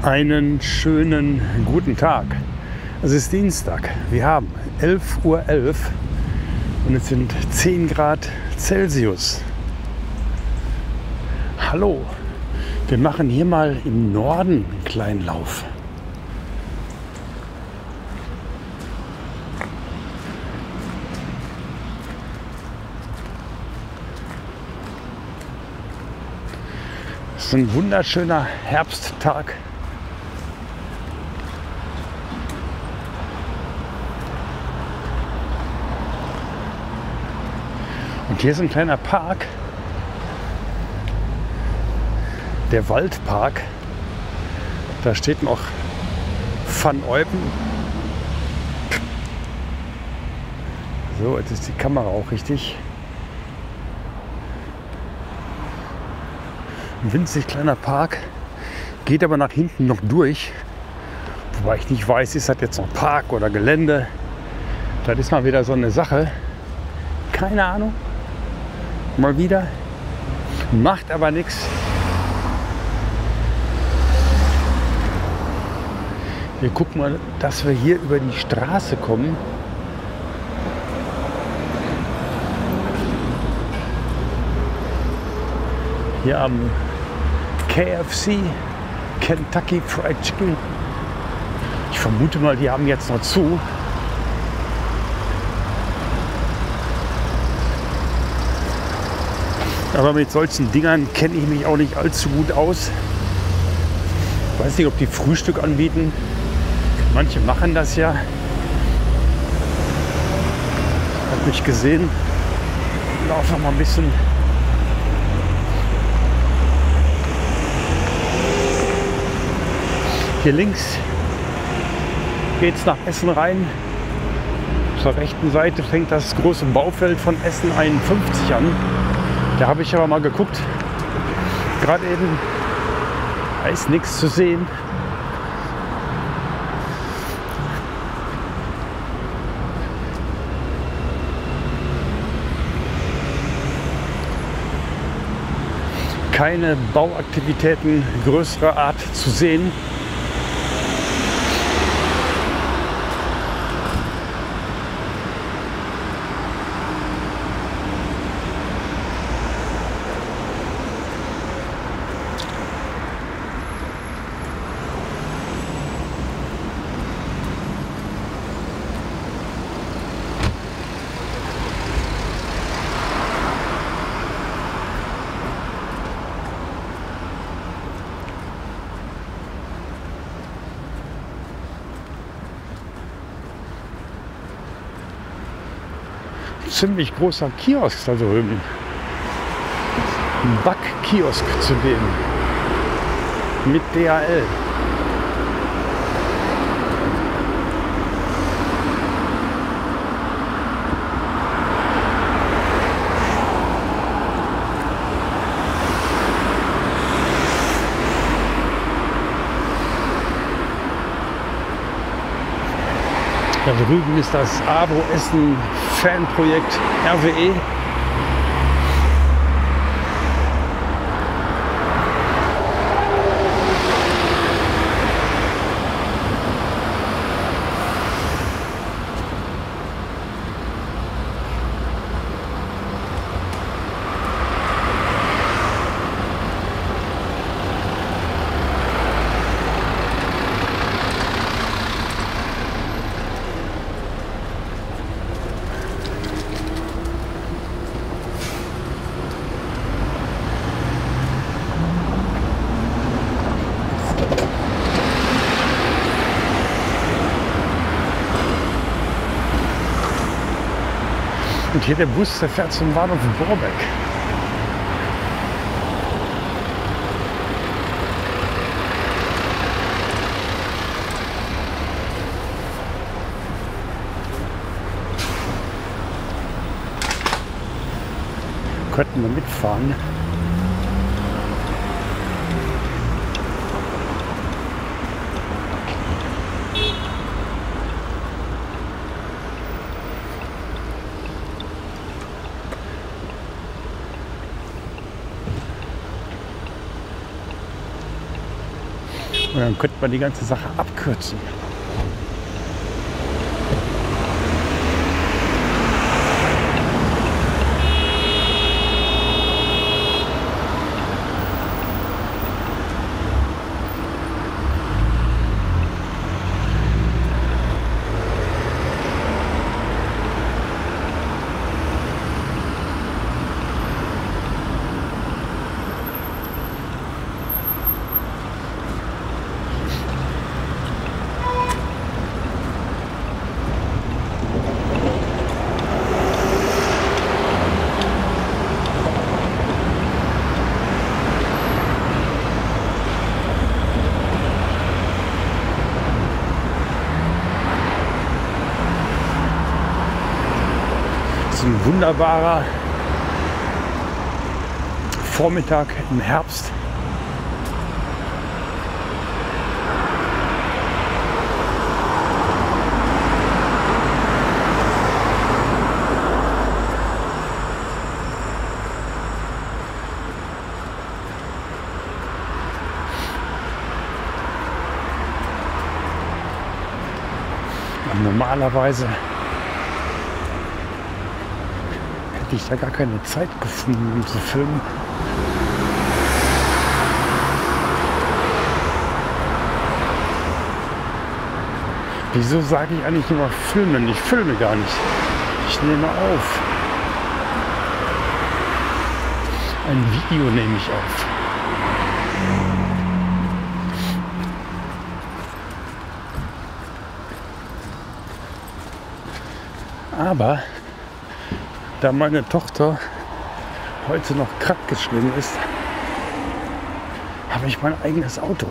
Einen schönen guten Tag. Es ist Dienstag. Wir haben 11:11 Uhr und es sind 10 Grad Celsius. Hallo, wir machen hier mal im Norden einen kleinen Lauf. Es ist ein wunderschöner Herbsttag. Und hier ist ein kleiner Park, der Waldpark. Da steht noch Van Eupen. So, jetzt ist die Kamera auch richtig. Ein winzig kleiner Park, geht aber nach hinten noch durch. Wobei ich nicht weiß, ist das jetzt noch Park oder Gelände? Das ist mal wieder so eine Sache. Keine Ahnung. Mal wieder. Macht aber nichts. Wir gucken mal, dass wir hier über die Straße kommen. Hier am KFC, Kentucky Fried Chicken. Ich vermute mal, die haben jetzt noch zu. Aber mit solchen Dingern kenne ich mich auch nicht allzu gut aus. Ich weiß nicht, ob die Frühstück anbieten. Manche machen das ja. Hab mich gesehen. Laufe mal ein bisschen. Hier links geht es nach Essen rein. Zur rechten Seite fängt das große Baufeld von Essen 51 an. Da habe ich aber mal geguckt. Gerade eben, da ist nichts zu sehen. Keine Bauaktivitäten größerer Art zu sehen. Ziemlich großer Kiosk da drüben. Ein Backkiosk zu dem. Mit DHL. Da drüben ist das Abo Essen Fanprojekt RWE. Und hier der Bus, der fährt zum Bahnhof Borbeck. Könnten wir mitfahren. Und dann könnte man die ganze Sache abkürzen. Ein wunderbarer Vormittag im Herbst. Und normalerweise ich da gar keine Zeit gefunden, um zu filmen. Wieso sage ich eigentlich immer filmen? Ich filme gar nicht. Ich nehme auf. Ein Video nehme ich auf. Aber da meine Tochter heute noch krankgeschrieben ist, habe ich mein eigenes Auto.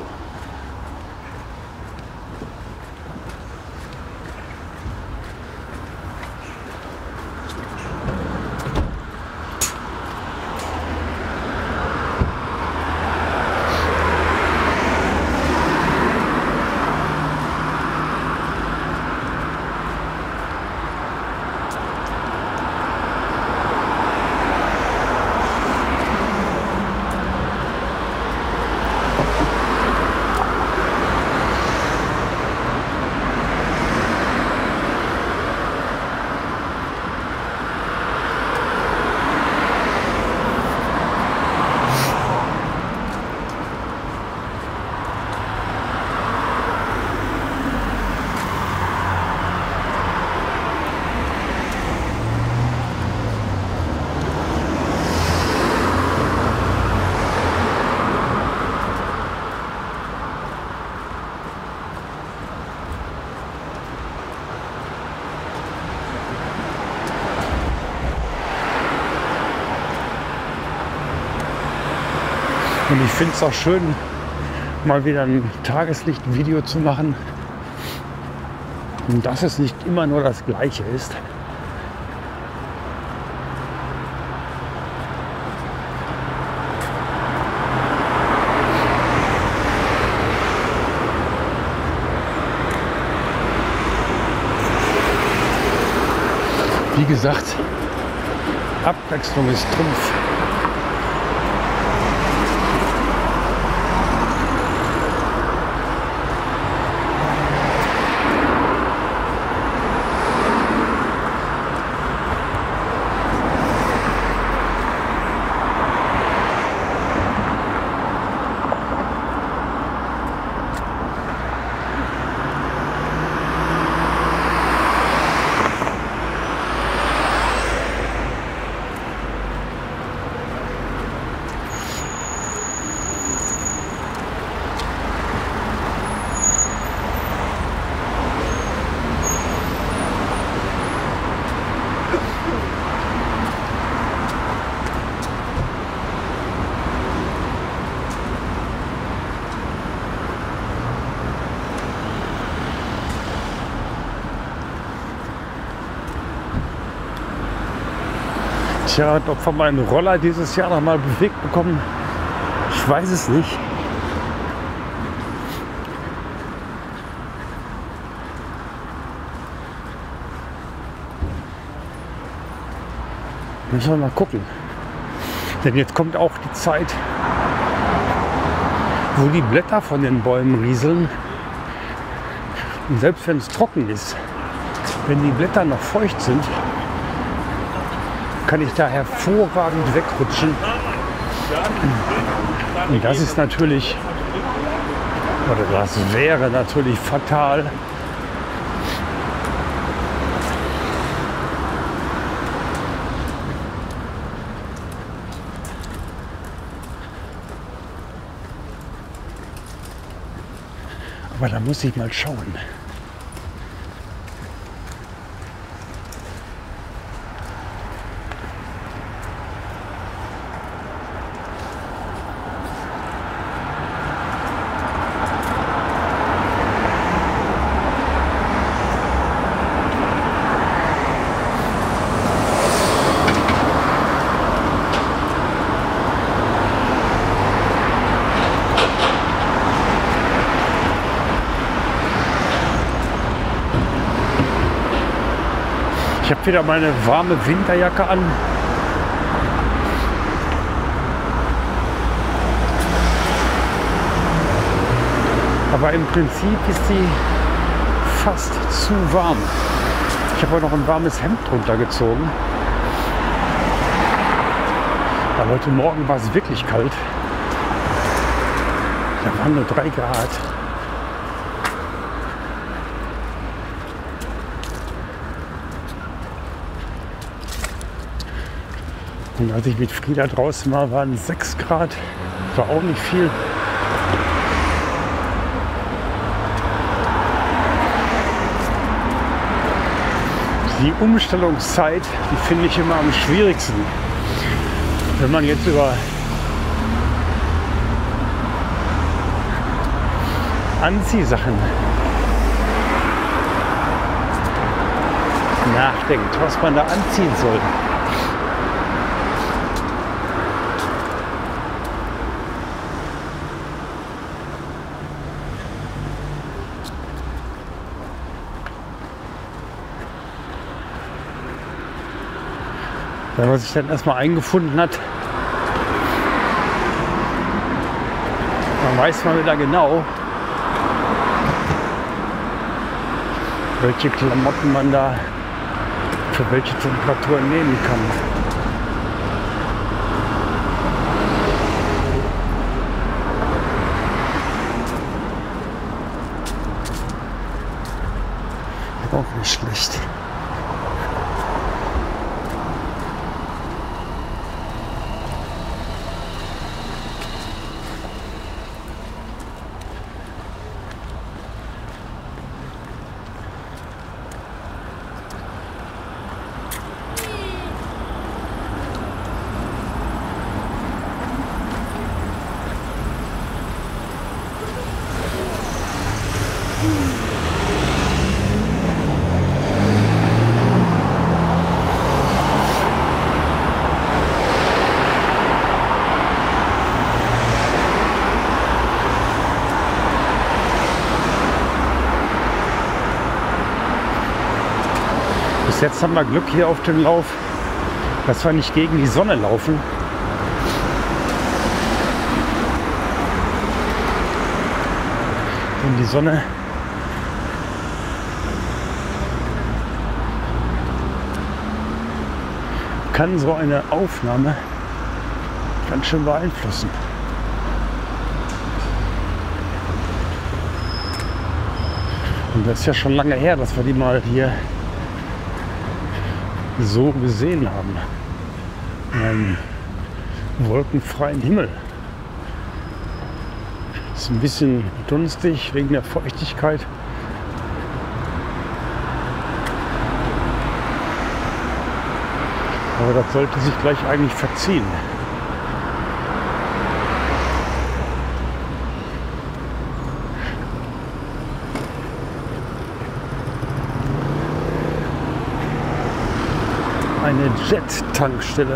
Und ich finde es auch schön, mal wieder ein Tageslicht-Video zu machen. Und dass es nicht immer nur das Gleiche ist. Wie gesagt, Abwechslung ist Trumpf. Tja, ob wir meinen Roller dieses Jahr noch mal bewegt bekommen, ich weiß es nicht. Müssen wir mal gucken. Denn jetzt kommt auch die Zeit, wo die Blätter von den Bäumen rieseln. Und selbst wenn es trocken ist, wenn die Blätter noch feucht sind, kann ich da hervorragend wegrutschen. Und das ist natürlich, oder das wäre natürlich fatal. Aber da muss ich mal schauen. Ich habe wieder meine warme Winterjacke an. Aber im Prinzip ist sie fast zu warm. Ich habe auch noch ein warmes Hemd drunter gezogen. Aber heute Morgen war es wirklich kalt. Da waren nur 3 Grad. Und als ich mit Frieda draußen war, waren 6 Grad. War auch nicht viel. Die Umstellungszeit, die finde ich immer am schwierigsten. Wenn man jetzt über Anziehsachen nachdenkt, was man da anziehen soll. Wenn man sich dann erstmal eingefunden hat, dann weiß man wieder genau, welche Klamotten man da für welche Temperaturen nehmen kann. Auch nicht schlecht. Bis jetzt haben wir Glück hier auf dem Lauf, dass wir nicht gegen die Sonne laufen. Und die Sonne kann so eine Aufnahme ganz schön beeinflussen. Und das ist ja schon lange her, dass wir die mal hier so gesehen haben. Einen wolkenfreien Himmel. Ist ein bisschen dunstig wegen der Feuchtigkeit. Aber das sollte sich gleich eigentlich verziehen. Eine Jet-Tankstelle.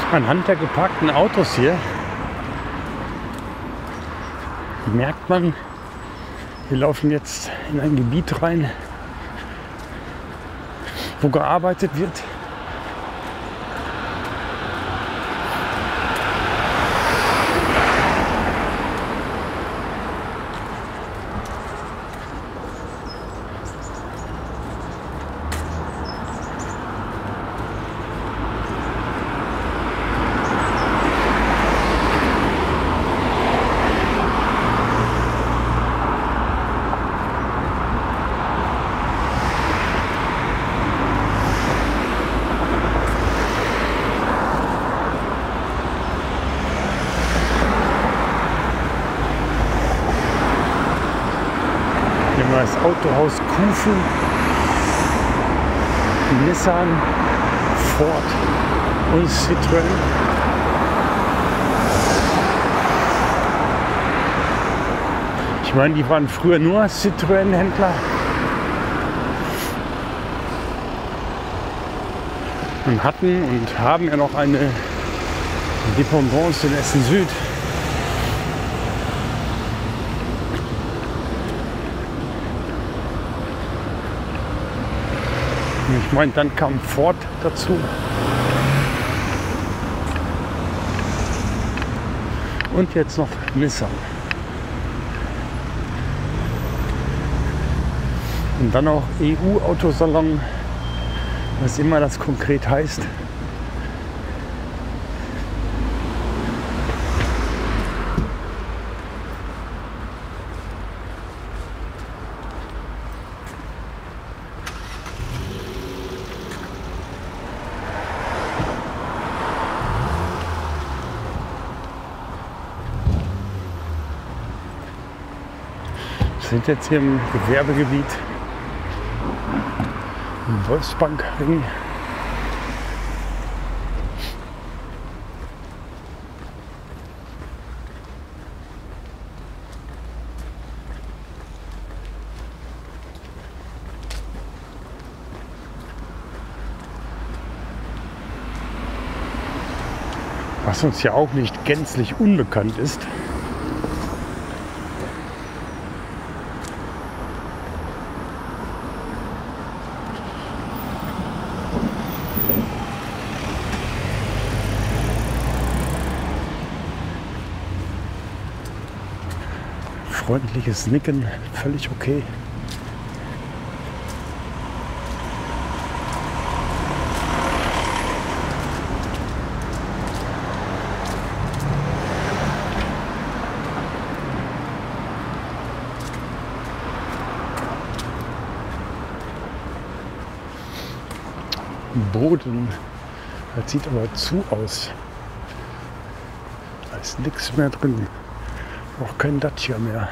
Anhand der geparkten Autos hier merkt man, wir laufen jetzt in ein Gebiet rein, wo gearbeitet wird. Das Autohaus Kufen, Nissan, Ford und Citroën. Ich meine, die waren früher nur Citroën-Händler und hatten und haben ja noch eine Dependance in Essen Süd. Ich meine, dann kam Ford dazu. Und jetzt noch Nissan. Und dann auch EU-Autosalon, was immer das konkret heißt. Wir sind jetzt hier im Gewerbegebiet im Wolfsbankring. Was uns ja auch nicht gänzlich unbekannt ist. Freundliches Nicken, völlig okay. Boden, das sieht aber zu aus. Da ist nichts mehr drin. Auch kein Dacia mehr.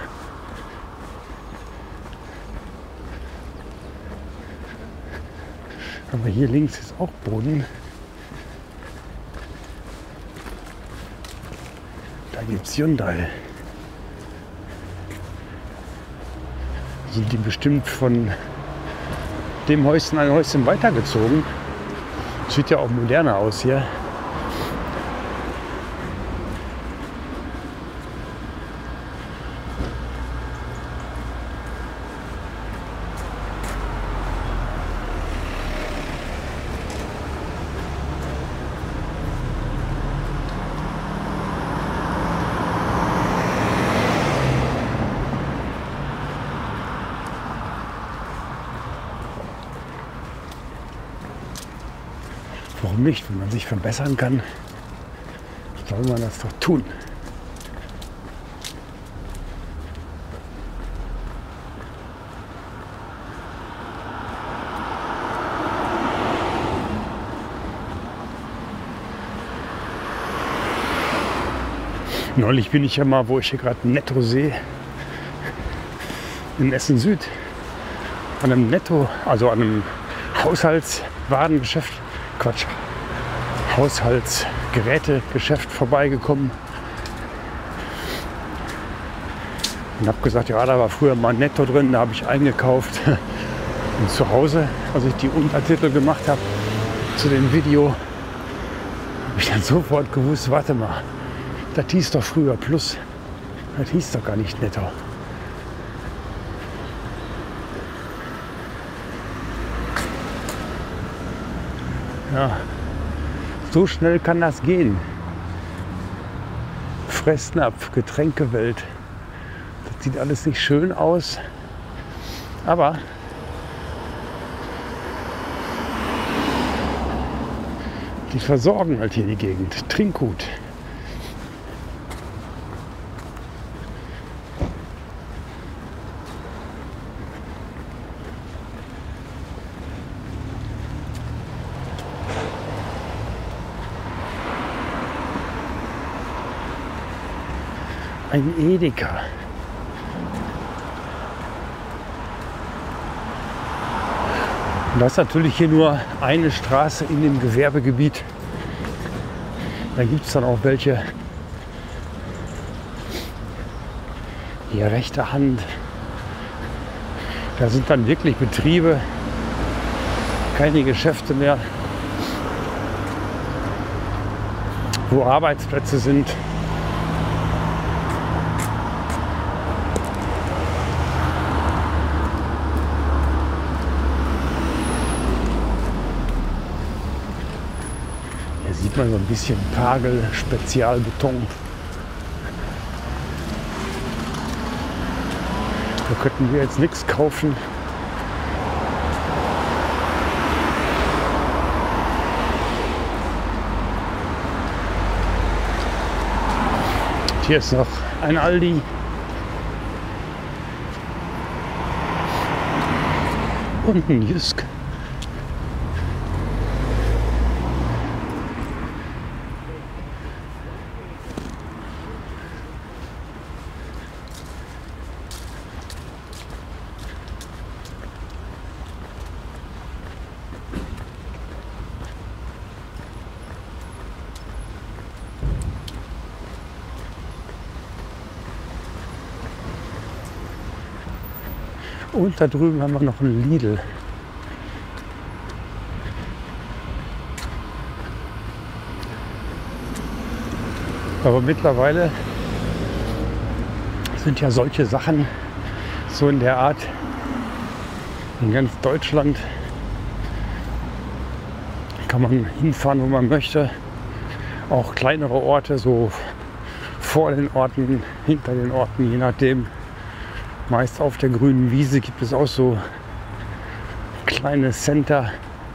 Aber hier links ist auch Boden. Da gibt es Hyundai. Sind die bestimmt von dem Häuschen ein Häuschen weitergezogen? Sieht ja auch moderner aus hier. Warum nicht? Wenn man sich verbessern kann, soll man das doch tun. Neulich bin ich ja mal, wo ich hier gerade Netto sehe, in Essen Süd, an einem Netto, also an einem Haushaltswarengeschäft, Quatsch, Haushaltsgerätegeschäft vorbeigekommen und habe gesagt, ja, da war früher mal ein Netto drin, da habe ich eingekauft. Und zu Hause, als ich die Untertitel gemacht habe zu dem Video, Habe ich dann sofort gewusst, warte mal, das hieß doch früher Plus. Das hieß doch gar nicht Netto. Ja, so schnell kann das gehen. Fressnapf, Getränkewelt. Das sieht alles nicht schön aus, aber die versorgen halt hier die Gegend. Trinkgut. Ein Edeka. Und das ist natürlich hier nur eine Straße in dem Gewerbegebiet. Da gibt es dann auch welche hier rechter Hand. Da sind dann wirklich Betriebe, keine Geschäfte mehr, wo Arbeitsplätze sind. Sieht man so ein bisschen Pagel, Spezialbeton. Da könnten wir jetzt nichts kaufen. Hier ist noch ein Aldi. Und ein Jysk. Und da drüben haben wir noch einen Lidl. Aber mittlerweile sind ja solche Sachen so in der Art in ganz Deutschland. Kann man hinfahren, wo man möchte. Auch kleinere Orte, so vor den Orten, hinter den Orten, je nachdem. Meist auf der grünen Wiese gibt es auch so kleine Center,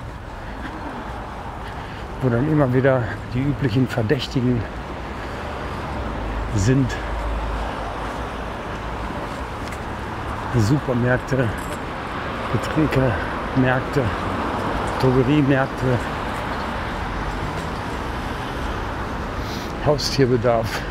wo dann immer wieder die üblichen Verdächtigen sind. Supermärkte, Getränkemärkte, Drogeriemärkte, Haustierbedarf.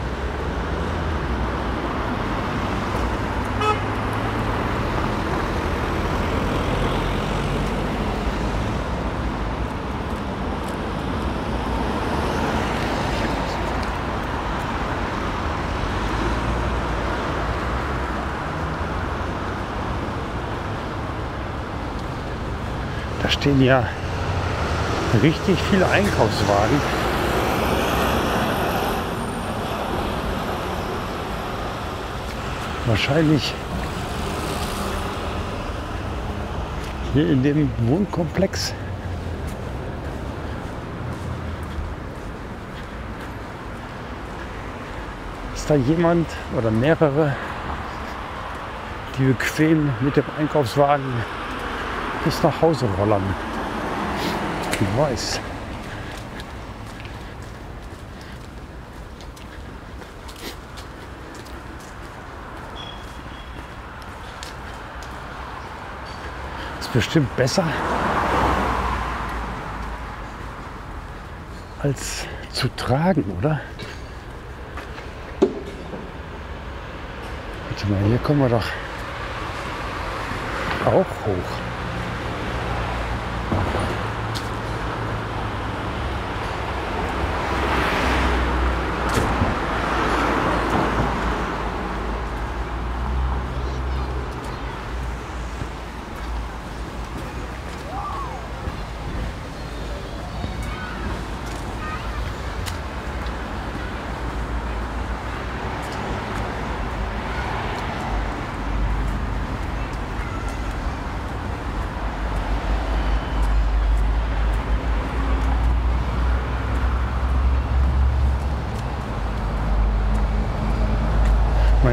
Da stehen ja richtig viele Einkaufswagen. Wahrscheinlich hier in dem Wohnkomplex. Ist da jemand oder mehrere, die bequem mit dem Einkaufswagen bis nach Hause rollern? Ich weiß. Ist bestimmt besser als zu tragen, oder? Warte mal, hier kommen wir doch auch hoch.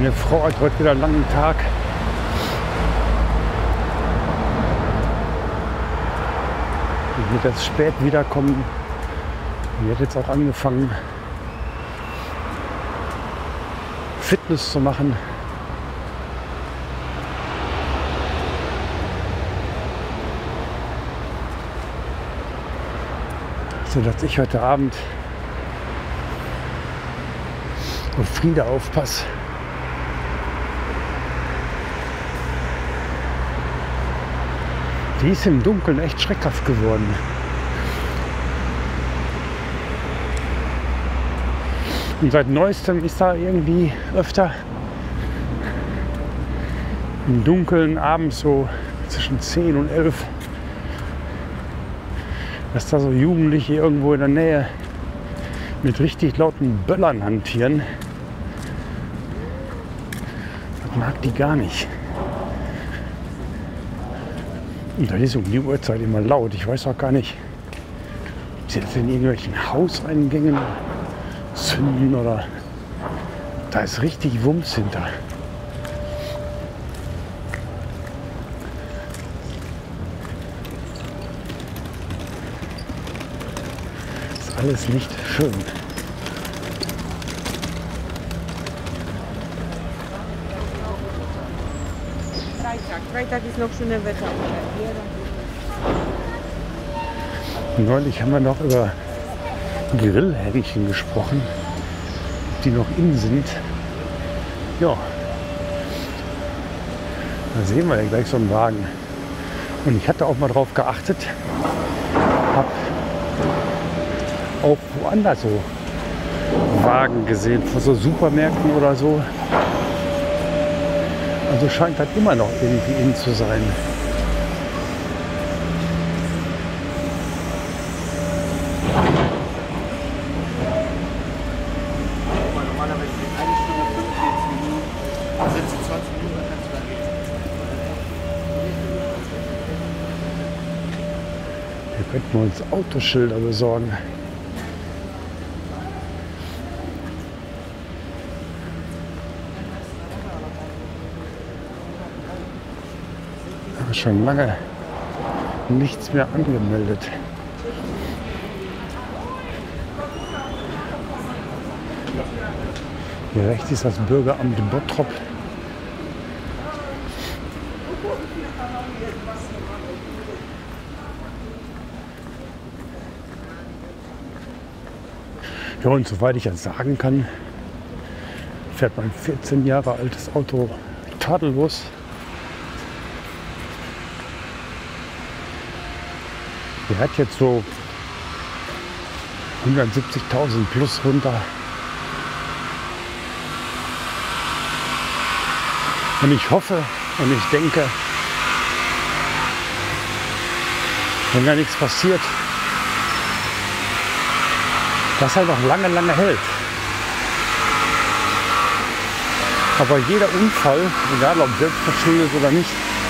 Meine Frau hat heute wieder einen langen Tag. Ich wird jetzt spät wiederkommen. Die hat jetzt auch angefangen, Fitness zu machen. So dass ich heute Abend auf Frieda aufpasse. Die ist im Dunkeln echt schreckhaft geworden. Und seit neuestem ist da irgendwie öfter im Dunkeln abends so zwischen 10 und 11, dass da so Jugendliche irgendwo in der Nähe mit richtig lauten Böllern hantieren. Das mag die gar nicht. Und das ist um die Uhrzeit immer laut. Ich weiß auch gar nicht, ob sie jetzt in irgendwelchen Hauseingängen zünden oder da ist richtig Wumms hinter. Ist alles nicht schön. Freitag ist noch schönes Wetter. Neulich haben wir noch über Grillhähnchen gesprochen, die noch in sind. Ja, da sehen wir ja gleich so einen Wagen. Und ich hatte auch mal drauf geachtet, habe auch woanders so Wagen gesehen, von so Supermärkten oder so. Also scheint das immer noch irgendwie in zu sein. Normalerweise geht 1 Stunde 45 Minuten, sitzt 20 Minuten, dann kannst du da gehen. Hier könnten wir uns Autoschilder besorgen. Schon lange nichts mehr angemeldet. Hier rechts ist das Bürgeramt Bottrop. Ja, und soweit ich das sagen kann, fährt mein 14 Jahre altes Auto tadellos. Der hat jetzt so 170.000 plus runter. Und ich hoffe und ich denke, wenn da nichts passiert, dass er noch lange, lange hält. Aber jeder Unfall, egal ob selbstverschuldet oder nicht,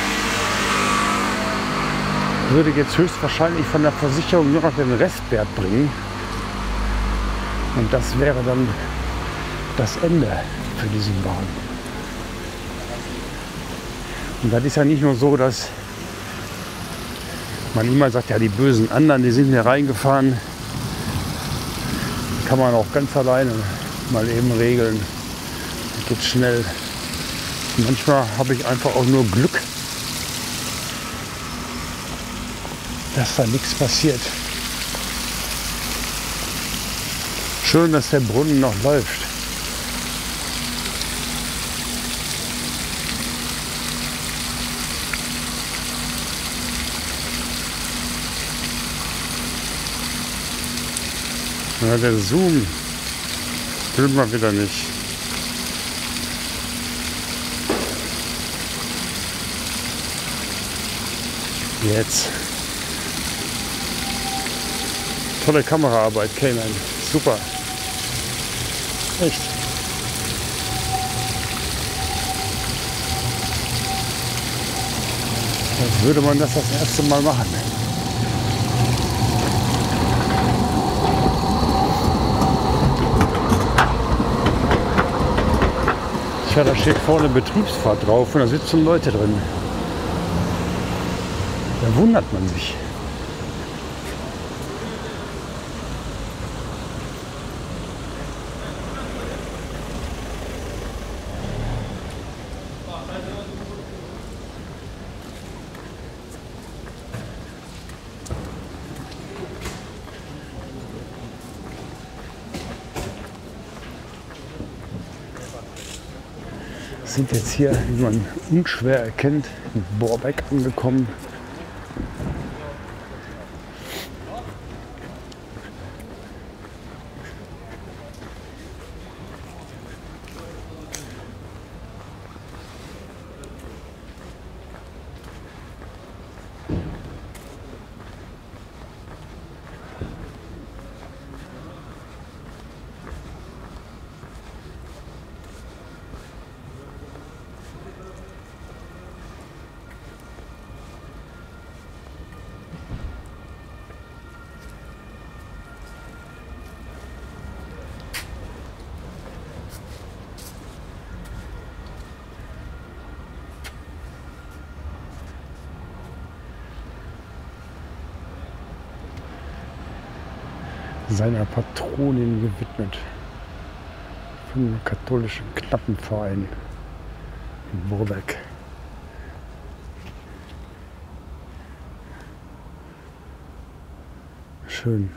würde jetzt höchstwahrscheinlich von der Versicherung nur noch den Restwert bringen. Und das wäre dann das Ende für diesen Wagen. Und das ist ja nicht nur so, dass man immer sagt, ja, die bösen anderen, die sind hier reingefahren. Kann man auch ganz alleine mal eben regeln. Das geht schnell. Und manchmal habe ich einfach auch nur Glück, dass da nichts passiert. Schön, dass der Brunnen noch läuft. Ja, der Zoom will mal wieder nicht. Jetzt. Tolle Kameraarbeit, Cayman. Super. Echt. Als würde man das erste Mal machen. Ich Tja, da steht vorne Betriebsfahrt drauf und da sitzen Leute drin. Da wundert man sich. Wir sind jetzt hier, wie man unschwer erkennt, in Borbeck angekommen. Seiner Patronin gewidmet. Vom katholischen Knappenverein in Borbeck. Schön.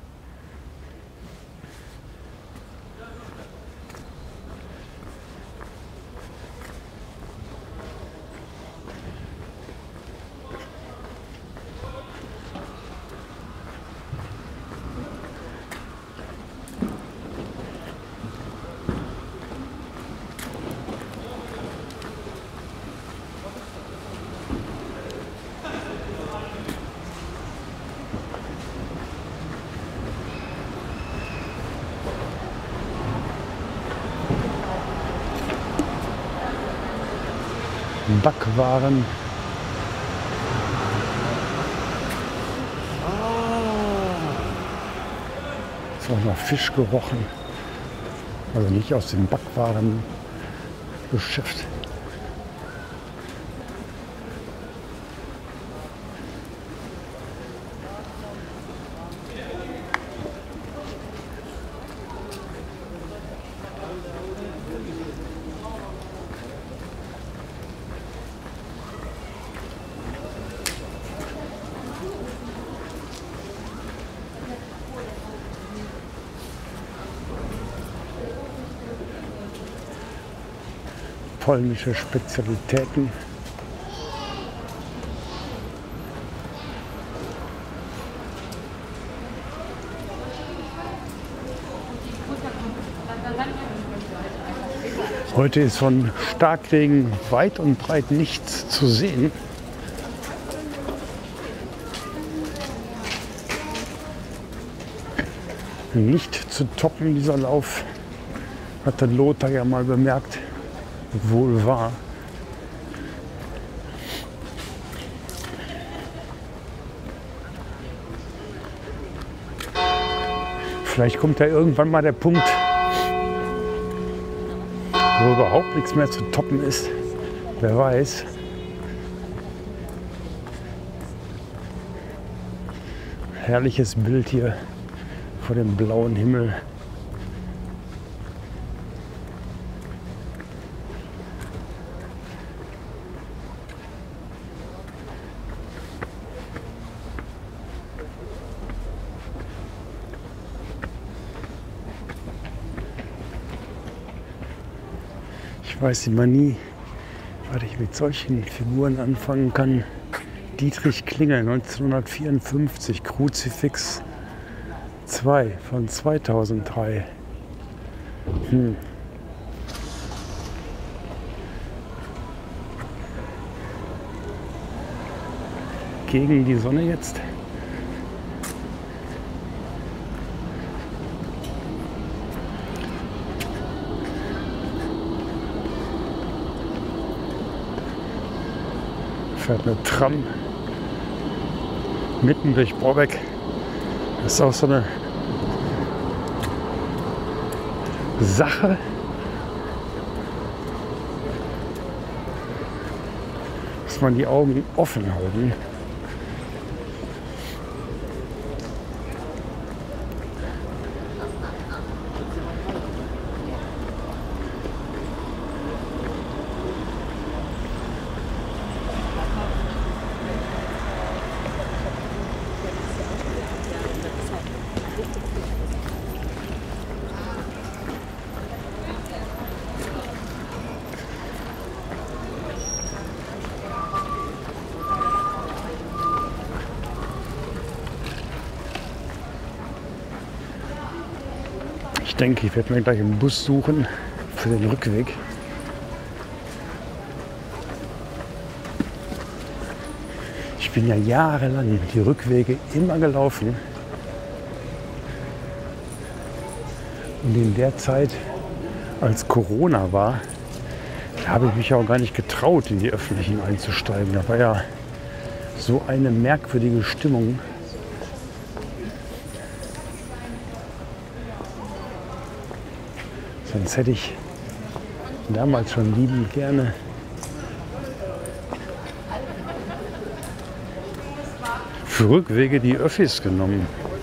Backwaren. Ist auch nach Fisch gerochen. Also nicht aus dem Backwarengeschäft. Polnische Spezialitäten. Heute ist von Starkregen weit und breit nichts zu sehen. Nicht zu toppen, dieser Lauf, hat der Lothar ja mal bemerkt. Wohl wahr. Vielleicht kommt ja irgendwann mal der Punkt, wo überhaupt nichts mehr zu toppen ist. Wer weiß. Herrliches Bild hier vor dem blauen Himmel. Ich weiß immer nie, was ich mit solchen Figuren anfangen kann. Dietrich Klingel, 1954, Kruzifix 2 von 2003. Gegen die Sonne jetzt. Fährt eine Tram mitten durch Borbeck. Das ist auch so eine Sache. muss man die Augen offen halten. Ich denke, ich werde mir gleich einen Bus suchen für den Rückweg. Ich bin ja jahrelang die Rückwege immer gelaufen. Und in der Zeit, als Corona war, da habe ich mich auch gar nicht getraut, in die Öffentlichen einzusteigen. Da war ja so eine merkwürdige Stimmung. Sonst hätte ich damals schon liebend gerne für Rückwege die Öffis genommen.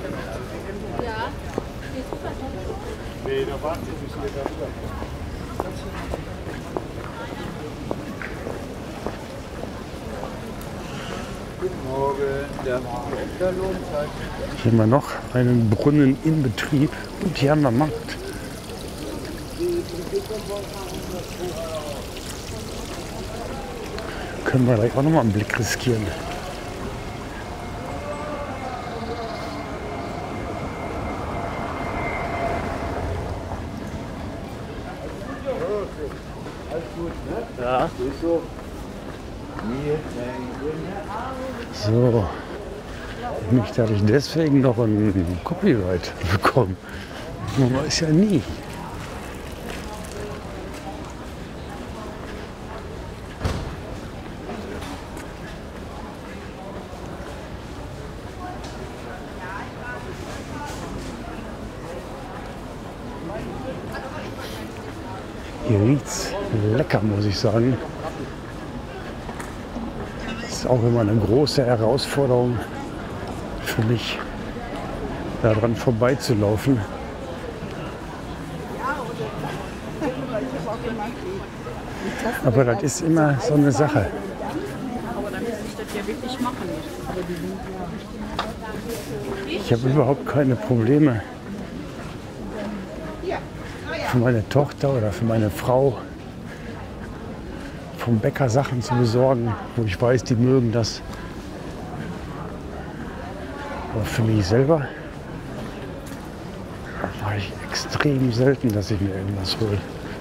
Hier haben wir noch einen Brunnen in Betrieb und hier haben wir Markt. Können wir gleich auch noch mal einen Blick riskieren. Ja. So, nicht, dass ich deswegen noch ein Copyright bekomme. Man weiß ja nie. Hier riecht's lecker, muss ich sagen. Das ist auch immer eine große Herausforderung für mich, daran vorbeizulaufen. Aber das ist immer so eine Sache. Ich habe überhaupt keine Probleme, für meine Tochter oder für meine Frau vom Bäcker Sachen zu besorgen, wo ich weiß, die mögen das. Aber für mich selber mache ich extrem selten, dass ich mir irgendwas hole.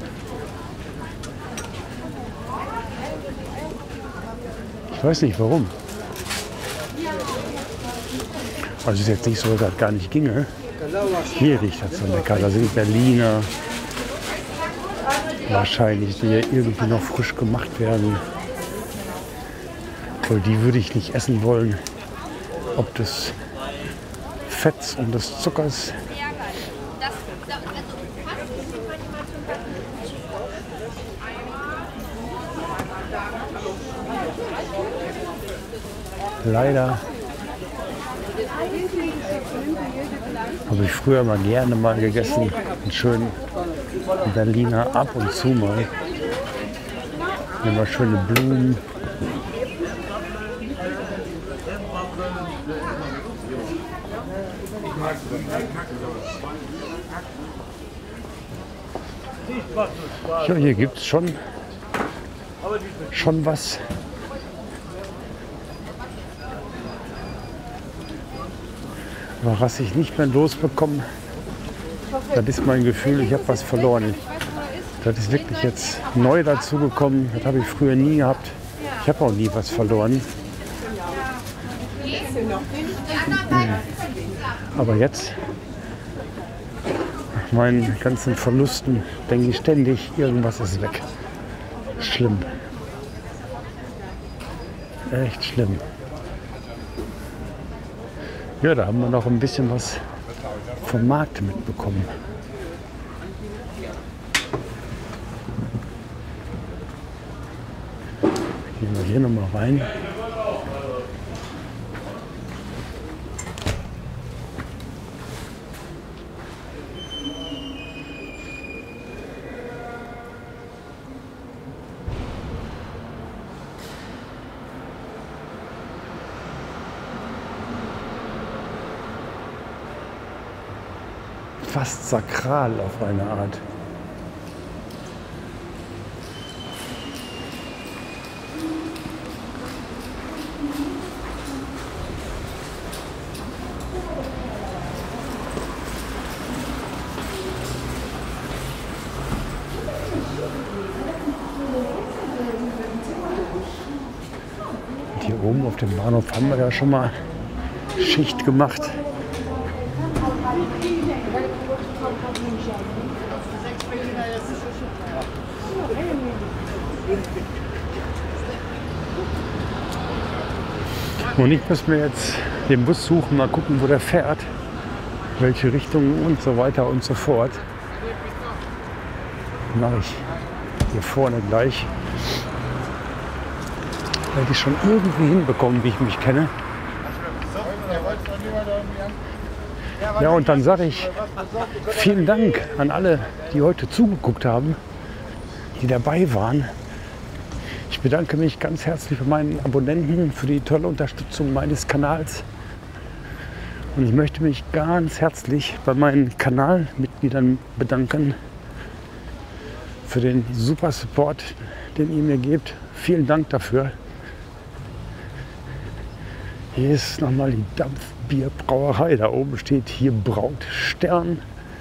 Ich weiß nicht warum. Also es ist jetzt nicht so, dass das gar nicht ginge. Hier riecht das so lecker. Da sind Berliner. Wahrscheinlich, die ja irgendwie noch frisch gemacht werden. Obwohl, die würde ich nicht essen wollen. Ob des Fetts und des Zuckers. Leider habe ich früher mal gerne mal gegessen. Einen schönen Berliner ab und zu mal. Immer schöne Blumen. Ja, hier gibt es schon was. Aber was ich nicht mehr losbekomme, das ist mein Gefühl, ich habe was verloren. Das ist wirklich jetzt neu dazugekommen. Das habe ich früher nie gehabt. Ich habe auch nie was verloren. Aber jetzt, nach meinen ganzen Verlusten, denke ich ständig, irgendwas ist weg. Schlimm. Echt schlimm. Ja, da haben wir noch ein bisschen was vom Markt mitbekommen. Gehen wir hier nochmal rein. Fast sakral auf eine Art. Und hier oben auf dem Bahnhof haben wir ja schon mal Schicht gemacht. Und ich muss mir jetzt den Bus suchen, mal gucken, wo der fährt, welche Richtung und so weiter und so fort. Mache ich hier vorne gleich. Werde ich schon irgendwie hinbekommen, wie ich mich kenne. Ja, und dann sage ich vielen Dank an alle, die heute zugeguckt haben, die dabei waren. Ich bedanke mich ganz herzlich bei meinen Abonnenten für die tolle Unterstützung meines Kanals. Und ich möchte mich ganz herzlich bei meinen Kanalmitgliedern bedanken für den super Support, den ihr mir gebt. Vielen Dank dafür. Hier ist nochmal die Dampfbierbrauerei. Da oben steht hier Braut Stern.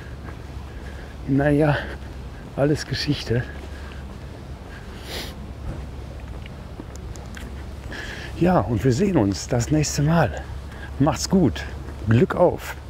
Naja, alles Geschichte. Ja, und wir sehen uns das nächste Mal. Macht's gut. Glück auf.